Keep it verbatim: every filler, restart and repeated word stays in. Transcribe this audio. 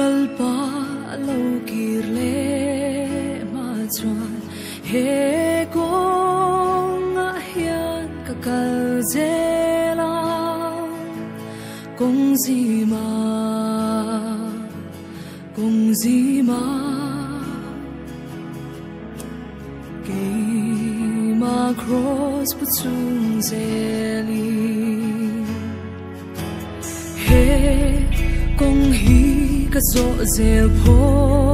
kalpa lo kirle ma chuan he kong a hian ka kal zela kong zima kong zima ke ma cross putung zeli he kong hi ka zo zel po